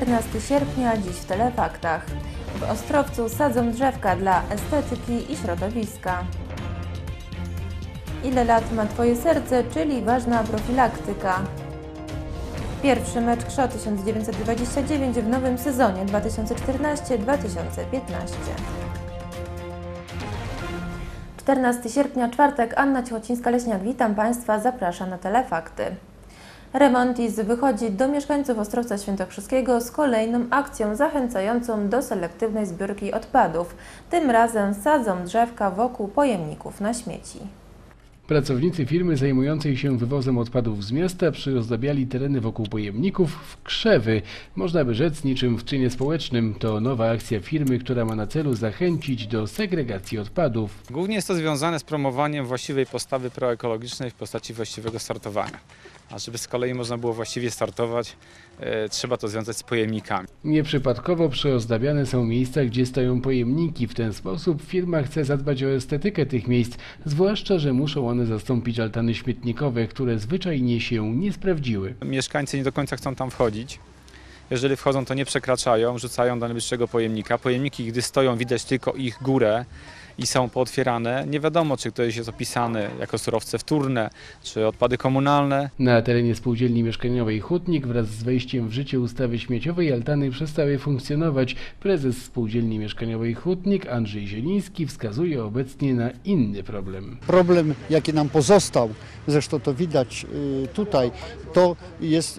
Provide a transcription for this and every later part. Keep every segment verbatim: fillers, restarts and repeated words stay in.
czternastego sierpnia, dziś w Telefaktach. W Ostrowcu sadzą drzewka dla estetyki i środowiska. Ile lat ma Twoje serce, czyli ważna profilaktyka. Pierwszy mecz K S Z O tysiąc dziewięćset dwadzieścia dziewięć w nowym sezonie dwa tysiące czternasty dwa tysiące piętnasty. czternastego sierpnia, czwartek, Anna Cichocińska-Leśniak, witam Państwa, zapraszam na Telefakty. Remontis wychodzi do mieszkańców Ostrowca Świętokrzyskiego z kolejną akcją zachęcającą do selektywnej zbiórki odpadów. Tym razem sadzą drzewka wokół pojemników na śmieci. Pracownicy firmy zajmującej się wywozem odpadów z miasta przyozdabiali tereny wokół pojemników w krzewy. Można by rzec niczym w czynie społecznym. To nowa akcja firmy, która ma na celu zachęcić do segregacji odpadów. Głównie jest to związane z promowaniem właściwej postawy proekologicznej w postaci właściwego sortowania. A żeby z kolei można było właściwie sortować, e, trzeba to związać z pojemnikami. Nieprzypadkowo przyozdabiane są miejsca, gdzie stoją pojemniki. W ten sposób firma chce zadbać o estetykę tych miejsc, zwłaszcza że muszą one zastąpić altany śmietnikowe, które zwyczajnie się nie sprawdziły. Mieszkańcy nie do końca chcą tam wchodzić. Jeżeli wchodzą, to nie przekraczają, rzucają do najbliższego pojemnika. Pojemniki, gdy stoją, widać tylko ich górę i są pootwierane. Nie wiadomo, czy ktoś jest opisany jako surowce wtórne, czy odpady komunalne. Na terenie spółdzielni mieszkaniowej Hutnik wraz z wejściem w życie ustawy śmieciowej altany przestały funkcjonować. Prezes spółdzielni mieszkaniowej Hutnik Andrzej Zieliński wskazuje obecnie na inny problem. Problem, jaki nam pozostał, zresztą to widać tutaj, to jest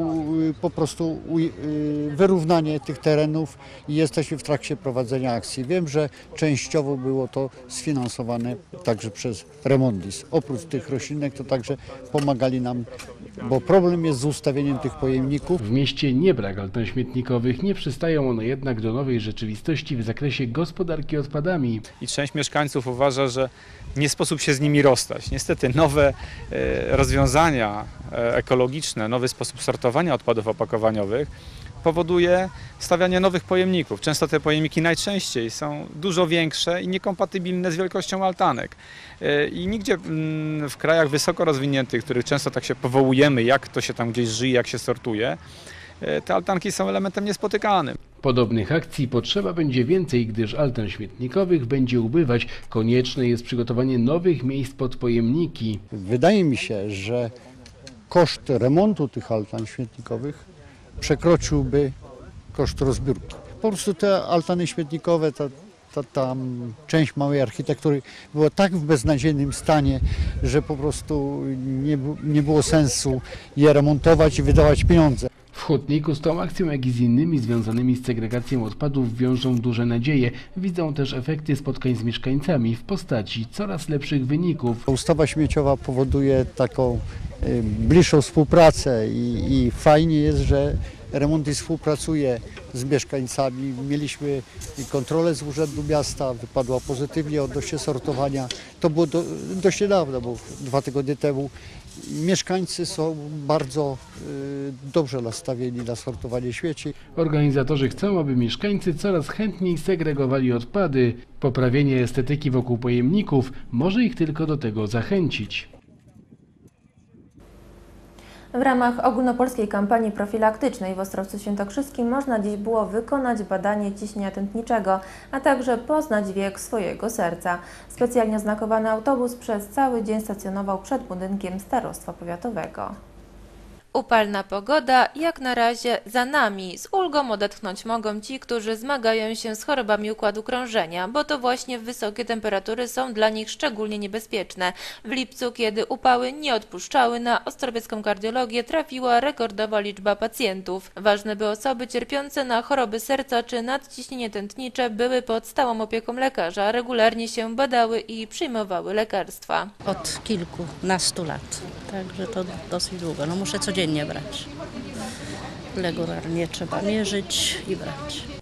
po prostu wyrównanie tych terenów i jesteśmy w trakcie prowadzenia akcji. Wiem, że częściowo było to sfinansowane także przez Remontis. Oprócz tych roślinek to także pomagali nam, bo problem jest z ustawieniem tych pojemników. W mieście nie brak altan śmietnikowych, nie przystają one jednak do nowej rzeczywistości w zakresie gospodarki odpadami. I część mieszkańców uważa, że nie sposób się z nimi rozstać. Niestety nowe e, rozwiązania e, ekologiczne, nowy sposób sortowania odpadów opakowaniowych powoduje stawianie nowych pojemników. Często te pojemniki najczęściej są dużo większe i niekompatybilne z wielkością altanek. I nigdzie w krajach wysoko rozwiniętych, których często tak się powołujemy, jak to się tam gdzieś żyje, jak się sortuje, te altanki są elementem niespotykanym. Podobnych akcji potrzeba będzie więcej, gdyż altan śmietnikowych będzie ubywać. Konieczne jest przygotowanie nowych miejsc pod pojemniki. Wydaje mi się, że koszt remontu tych altan śmietnikowych przekroczyłby koszt rozbiórki. Po prostu te altany śmietnikowe, ta, ta, ta część małej architektury była tak w beznadziejnym stanie, że po prostu nie, nie było sensu je remontować i wydawać pieniądze. W Hutniku z tą akcją, jak i z innymi związanymi z segregacją odpadów wiążą duże nadzieje. Widzą też efekty spotkań z mieszkańcami w postaci coraz lepszych wyników. Ustawa śmieciowa powoduje taką y, bliższą współpracę i, i fajnie jest, że Remontis współpracuje z mieszkańcami. Mieliśmy kontrolę z Urzędu Miasta, wypadła pozytywnie odnośnie sortowania. To było do, dość niedawno, bo dwa tygodnie temu. Mieszkańcy są bardzo y, dobrze nastawieni na sortowanie śmieci. Organizatorzy chcą, aby mieszkańcy coraz chętniej segregowali odpady. Poprawienie estetyki wokół pojemników może ich tylko do tego zachęcić. W ramach ogólnopolskiej kampanii profilaktycznej w Ostrowcu Świętokrzyskim można dziś było wykonać badanie ciśnienia tętniczego, a także poznać wiek swojego serca. Specjalnie oznakowany autobus przez cały dzień stacjonował przed budynkiem Starostwa Powiatowego. Upalna pogoda jak na razie za nami. Z ulgą odetchnąć mogą ci, którzy zmagają się z chorobami układu krążenia, bo to właśnie wysokie temperatury są dla nich szczególnie niebezpieczne. W lipcu, kiedy upały nie odpuszczały, na ostrowiecką kardiologię trafiła rekordowa liczba pacjentów. Ważne, by osoby cierpiące na choroby serca czy nadciśnienie tętnicze były pod stałą opieką lekarza, regularnie się badały i przyjmowały lekarstwa. Od kilkunastu lat, także to dosyć długo. No muszę codziennie brać. Regularnie trzeba mierzyć i brać.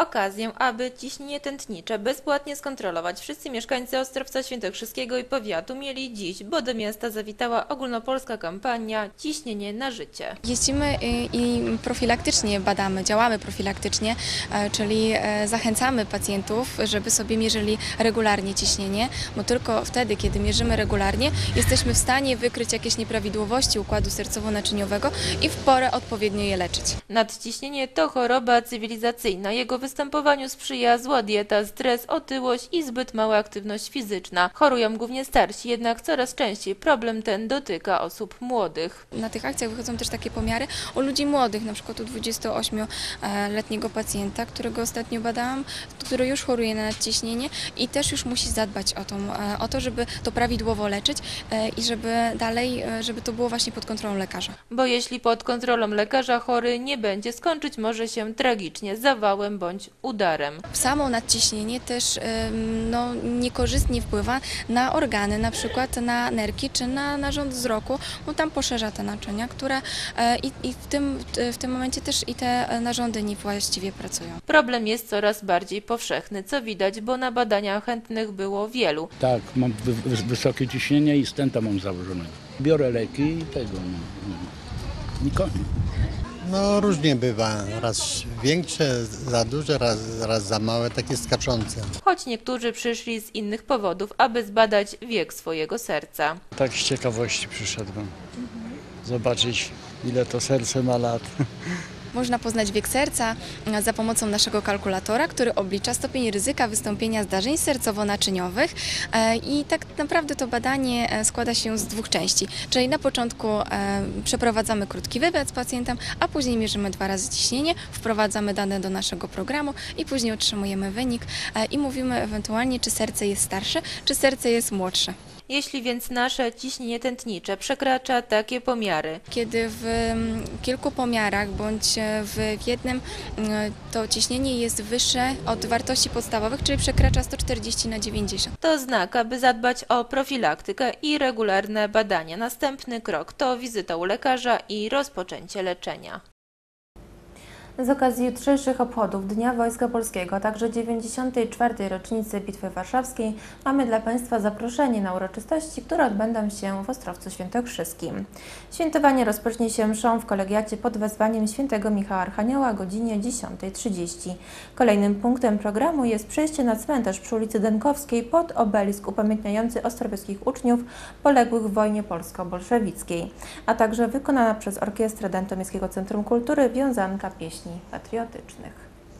okazję, aby ciśnienie tętnicze bezpłatnie skontrolować wszyscy mieszkańcy Ostrowca Świętokrzyskiego i powiatu mieli dziś, bo do miasta zawitała ogólnopolska kampania Ciśnienie na życie. Jeździmy i, i profilaktycznie badamy, działamy profilaktycznie, e, czyli e, zachęcamy pacjentów, żeby sobie mierzyli regularnie ciśnienie, bo tylko wtedy, kiedy mierzymy regularnie, jesteśmy w stanie wykryć jakieś nieprawidłowości układu sercowo-naczyniowego i w porę odpowiednio je leczyć. Nadciśnienie to choroba cywilizacyjna. Jego występowaniu sprzyja zła dieta, stres, otyłość i zbyt mała aktywność fizyczna. Chorują głównie starsi, jednak coraz częściej problem ten dotyka osób młodych. Na tych akcjach wychodzą też takie pomiary u ludzi młodych, na przykład u dwudziestoośmioletniego pacjenta, którego ostatnio badałam, który już choruje na nadciśnienie i też już musi zadbać o, tą, o to, żeby to prawidłowo leczyć i żeby dalej, żeby to było właśnie pod kontrolą lekarza. Bo jeśli pod kontrolą lekarza chory nie będzie, skończyć może się tragicznie, zawałem bądź udarem. Samo nadciśnienie też no, niekorzystnie wpływa na organy, na przykład na nerki czy na narząd wzroku, bo tam poszerza te naczynia, które i, i w, tym, w tym momencie też i te narządy niewłaściwie pracują. Problem jest coraz bardziej powszechny, co widać, bo na badania chętnych było wielu. Tak, mam wy, wy, wysokie ciśnienie i stenta mam założonego. Biorę leki i tego, no, no. I koniec. No różnie bywa, raz większe, za duże, raz, raz za małe, takie skaczące. Choć niektórzy przyszli z innych powodów, aby zbadać wiek swojego serca. Tak z ciekawości przyszedłem, zobaczyć ile to serce ma lat. Można poznać wiek serca za pomocą naszego kalkulatora, który oblicza stopień ryzyka wystąpienia zdarzeń sercowo-naczyniowych i tak naprawdę to badanie składa się z dwóch części, czyli na początku przeprowadzamy krótki wywiad z pacjentem, a później mierzymy dwa razy ciśnienie, wprowadzamy dane do naszego programu i później otrzymujemy wynik i mówimy ewentualnie, czy serce jest starsze, czy serce jest młodsze. Jeśli więc nasze ciśnienie tętnicze przekracza takie pomiary, kiedy w kilku pomiarach bądź w jednym to ciśnienie jest wyższe od wartości podstawowych, czyli przekracza sto czterdzieści na dziewięćdziesiąt. to znak, aby zadbać o profilaktykę i regularne badania. Następny krok to wizyta u lekarza i rozpoczęcie leczenia. Z okazji jutrzejszych obchodów Dnia Wojska Polskiego, a także dziewięćdziesiątej czwartej rocznicy Bitwy Warszawskiej mamy dla Państwa zaproszenie na uroczystości, które odbędą się w Ostrowcu Świętokrzyskim. Świętowanie rozpocznie się mszą w kolegiacie pod wezwaniem świętego Michała Archanioła o godzinie dziesiątej trzydzieści. Kolejnym punktem programu jest przejście na cmentarz przy ulicy Dękowskiej pod obelisk upamiętniający ostrowskich uczniów poległych w wojnie polsko-bolszewickiej, a także wykonana przez Orkiestrę Dętomierskiego Centrum Kultury wiązanka pieśni patriotycznych.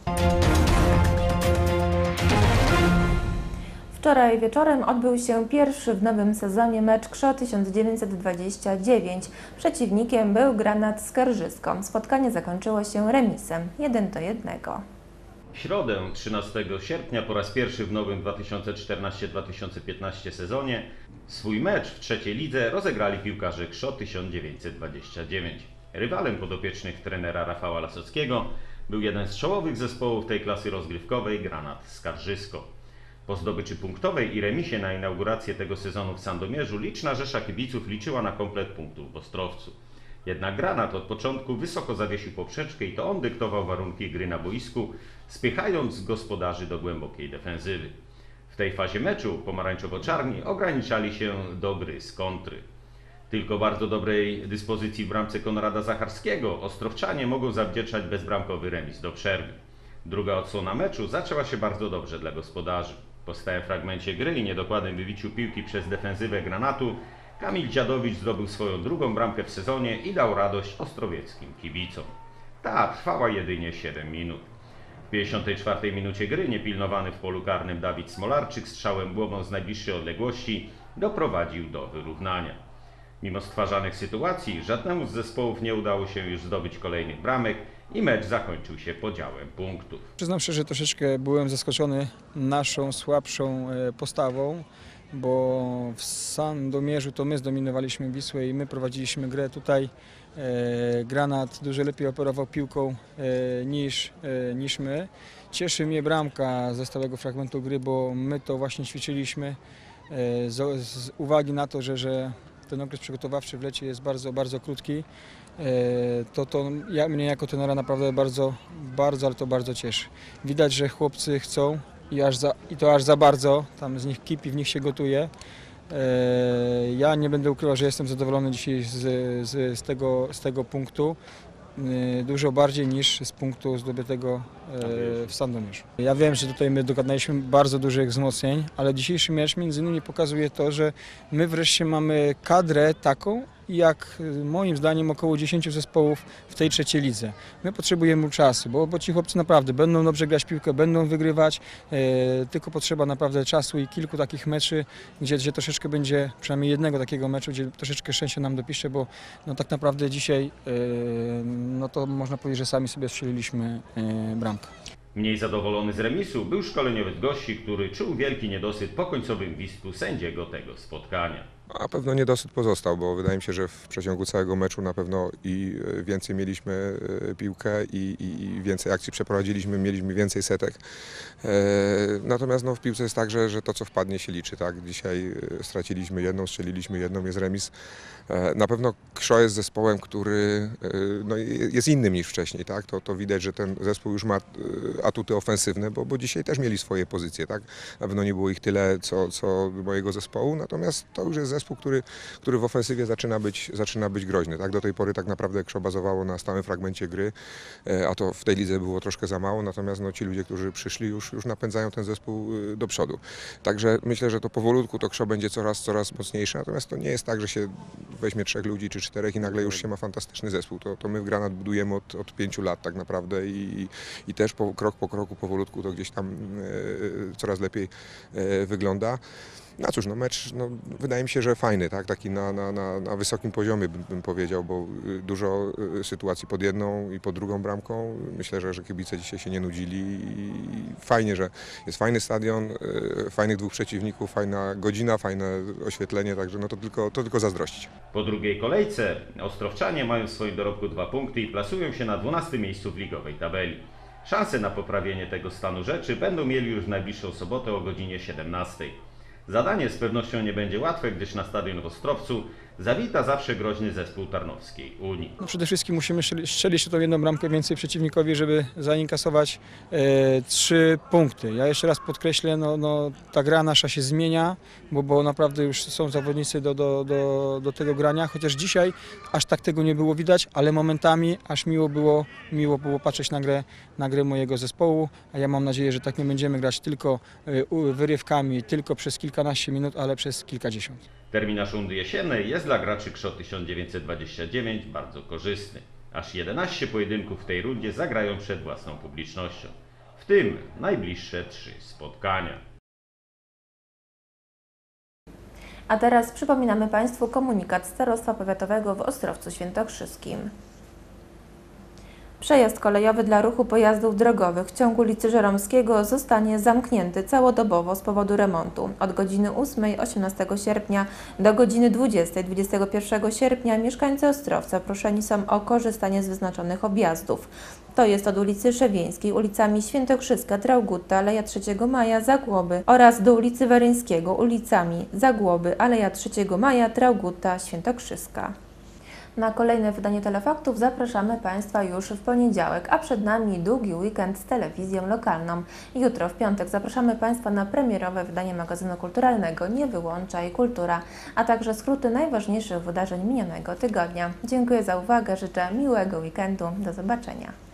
Wczoraj wieczorem odbył się pierwszy w nowym sezonie mecz K S Z O tysiąc dziewięćset dwadzieścia dziewięć. Przeciwnikiem był Granat Skarżysko. Spotkanie zakończyło się remisem jeden do jednego. W środę trzynastego sierpnia po raz pierwszy w nowym dwa tysiące czternastym dwa tysiące piętnastym sezonie swój mecz w trzeciej lidze rozegrali piłkarze K S Z O tysiąc dziewięćset dwadzieścia dziewięć. Rywalem podopiecznych trenera Rafała Lasockiego był jeden z czołowych zespołów tej klasy rozgrywkowej, Granat Skarżysko. Po zdobyczy punktowej i remisie na inaugurację tego sezonu w Sandomierzu liczna rzesza kibiców liczyła na komplet punktów w Ostrowcu. Jednak Granat od początku wysoko zawiesił poprzeczkę i to on dyktował warunki gry na boisku, spychając gospodarzy do głębokiej defensywy. W tej fazie meczu pomarańczowo-czarni ograniczali się do gry z kontry. Tylko bardzo dobrej dyspozycji w bramce Konrada Zacharskiego ostrowczanie mogą zawdzięczać bezbramkowy remis do przerwy. Druga odsłona meczu zaczęła się bardzo dobrze dla gospodarzy. Po stałym fragmencie gry i niedokładnym wybiciu piłki przez defensywę Granatu Kamil Dziadowicz zdobył swoją drugą bramkę w sezonie i dał radość ostrowieckim kibicom. Ta trwała jedynie siedem minut. W pięćdziesiątej czwartej minucie gry niepilnowany w polu karnym Dawid Smolarczyk strzałem głową z najbliższej odległości doprowadził do wyrównania. Mimo stwarzanych sytuacji, żadnemu z zespołów nie udało się już zdobyć kolejnych bramek i mecz zakończył się podziałem punktów. Przyznam szczerze, że troszeczkę byłem zaskoczony naszą słabszą postawą, bo w Sandomierzu to my zdominowaliśmy Wisłę i my prowadziliśmy grę. Tutaj Granat dużo lepiej operował piłką niż, niż my. Cieszy mnie bramka ze stałego fragmentu gry, bo my to właśnie ćwiczyliśmy z, z uwagi na to, że, że ten okres przygotowawczy w lecie jest bardzo, bardzo krótki, to, to ja, mnie jako trenera naprawdę bardzo, bardzo, ale to bardzo cieszy. Widać, że chłopcy chcą i, aż za, i to aż za bardzo, tam z nich kipi, w nich się gotuje. Ja nie będę ukrywał, że jestem zadowolony dzisiaj z, z, z, tego, z tego punktu. Dużo bardziej niż z punktu zdobytego w Sandomierzu. Ja wiem, że tutaj my dokonaliśmy bardzo dużych wzmocnień, ale dzisiejszy mecz między innymi pokazuje to, że my wreszcie mamy kadrę taką, jak moim zdaniem około dziesięciu zespołów w tej trzeciej lidze. My potrzebujemy czasu, bo, bo ci chłopcy naprawdę będą dobrze grać piłkę, będą wygrywać, e, tylko potrzeba naprawdę czasu i kilku takich meczy, gdzie, gdzie troszeczkę będzie, przynajmniej jednego takiego meczu, gdzie troszeczkę szczęścia nam dopisze, bo no, tak naprawdę dzisiaj e, no to można powiedzieć, że sami sobie strzeliliśmy e, bramkę. Mniej zadowolony z remisu był szkoleniowiec gości, który czuł wielki niedosyt po końcowym gwizdku sędziego tego spotkania. Na pewno niedosyt pozostał, bo wydaje mi się, że w przeciągu całego meczu na pewno i więcej mieliśmy piłkę i, i więcej akcji przeprowadziliśmy, mieliśmy więcej setek. Natomiast no, w piłce jest tak, że, że to co wpadnie się liczy. Tak? Dzisiaj straciliśmy jedną, strzeliliśmy jedną, jest remis. Na pewno Krzoo jest zespołem, który no, jest innym niż wcześniej. Tak? To, to widać, że ten zespół już ma atuty ofensywne, bo, bo dzisiaj też mieli swoje pozycje. Tak? Na pewno nie było ich tyle, co, co mojego zespołu, natomiast to już jest zespół, który, który w ofensywie zaczyna być, zaczyna być groźny. Tak? Do tej pory tak naprawdę Krzoo bazowało na stałym fragmencie gry, a to w tej lidze było troszkę za mało, natomiast no, ci ludzie, którzy przyszli, już, już napędzają ten zespół do przodu. Także myślę, że to powolutku to Krzoo będzie coraz, coraz mocniejsze, natomiast to nie jest tak, że się weźmie trzech ludzi czy czterech i nagle już się ma fantastyczny zespół. To, to my w Granat budujemy od, od pięciu lat tak naprawdę i, i też po, krok po kroku, powolutku to gdzieś tam e, coraz lepiej e, wygląda. No cóż, no mecz no, wydaje mi się, że fajny, tak? Taki na, na, na, na wysokim poziomie bym, bym powiedział, bo dużo sytuacji pod jedną i pod drugą bramką. Myślę, że, że kibice dzisiaj się nie nudzili i fajnie, że jest fajny stadion, fajnych dwóch przeciwników, fajna godzina, fajne oświetlenie, także no to tylko, to tylko zazdrościć. Po drugiej kolejce ostrowczanie mają w swoim dorobku dwa punkty i plasują się na dwunastym miejscu w ligowej tabeli. Szanse na poprawienie tego stanu rzeczy będą mieli już w najbliższą sobotę o godzinie siedemnastej. Zadanie z pewnością nie będzie łatwe, gdyż na stadion w Ostrowcu zawita zawsze groźny zespół Tarnowskiej Unii. No przede wszystkim musimy strzelić tą jedną bramkę więcej przeciwnikowi, żeby zainkasować e, trzy punkty. Ja jeszcze raz podkreślę, no, no, ta gra nasza się zmienia, bo, bo naprawdę już są zawodnicy do, do, do, do tego grania, chociaż dzisiaj aż tak tego nie było widać, ale momentami aż miło było, miło było patrzeć na grę, na grę mojego zespołu, a ja mam nadzieję, że tak nie będziemy grać tylko e, wyrywkami, tylko przez kilkanaście minut, ale przez kilkadziesiąt. Terminarz rundy jesiennej jest dla graczy Krzoo tysiąc dziewięćset dwadzieścia dziewięć bardzo korzystny. Aż jedenaście pojedynków w tej rundzie zagrają przed własną publicznością, w tym najbliższe trzy spotkania. A teraz przypominamy Państwu komunikat Starostwa Powiatowego w Ostrowcu Świętokrzyskim. Przejazd kolejowy dla ruchu pojazdów drogowych w ciągu ulicy Żeromskiego zostanie zamknięty całodobowo z powodu remontu. Od godziny ósmej osiemnastego sierpnia do godziny dwudziestej dwudziestego pierwszego sierpnia mieszkańcy Ostrowca proszeni są o korzystanie z wyznaczonych objazdów. To jest od ulicy Szewieńskiej, ulicami Świętokrzyska, Traugutta, Aleja trzeciego Maja, Zagłoby oraz do ulicy Waryńskiego, ulicami Zagłoby, Aleja trzeciego Maja, Traugutta, Świętokrzyska. Na kolejne wydanie Telefaktów zapraszamy Państwa już w poniedziałek, a przed nami długi weekend z telewizją lokalną. Jutro w piątek zapraszamy Państwa na premierowe wydanie magazynu kulturalnego Nie Wyłączaj Kultura, a także skróty najważniejszych wydarzeń minionego tygodnia. Dziękuję za uwagę, życzę miłego weekendu, do zobaczenia.